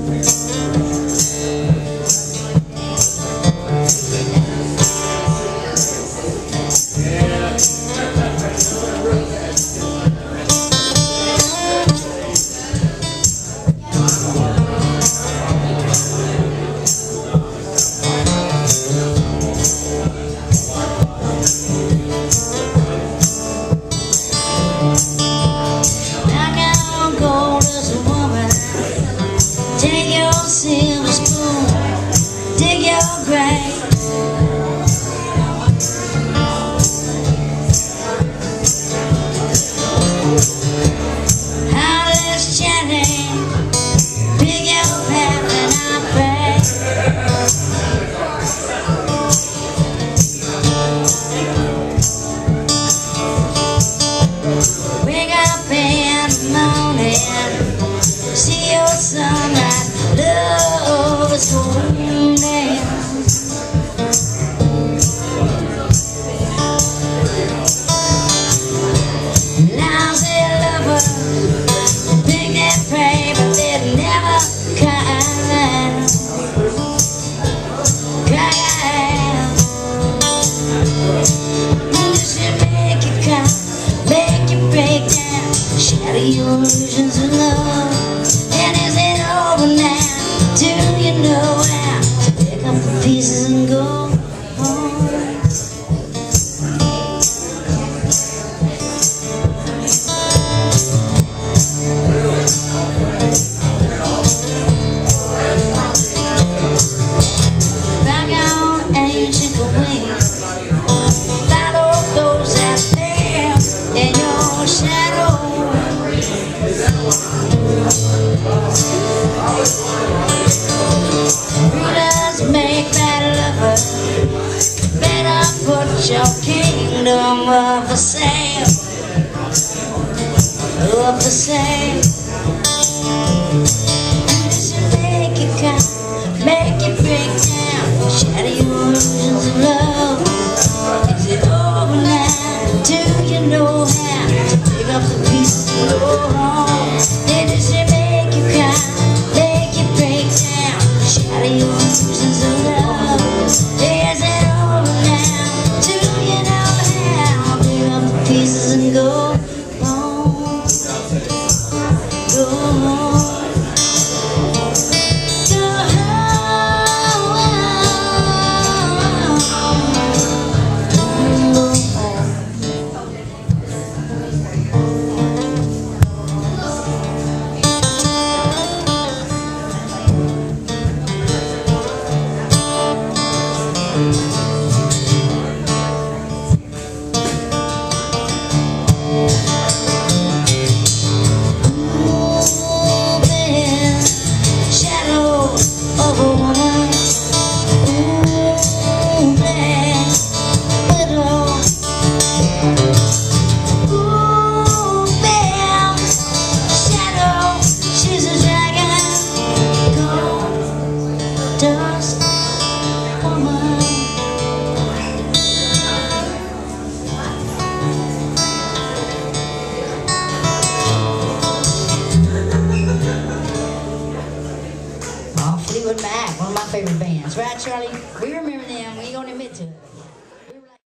Silver spoon, dig your grave. Heartless chanting, pick your path and I pray. Wake up in the morning, see your sunrise. Love is holding. Lousy lovers think they pray, but they never cry. This should make you cry, make you break down, shatter your illusions of love. And is it over now? Do you know how to pick up the pieces and go home? Back on ancient wings, follow those that fell in your shadow. Readers make bad lovers, better put your kingdom up for sale, up for sale. This should make you cry, make you break down, shatter your illusions of love. Is it over now? Do you know how to pick up the pieces and go home? This should make you cry, make you break down, shatter your illusions of love. Is it over now? Do you know how? Pick up the pieces and go home. Go home. Fleetwood Mac, one of my favorite bands. Right, Charlie? We remember them. We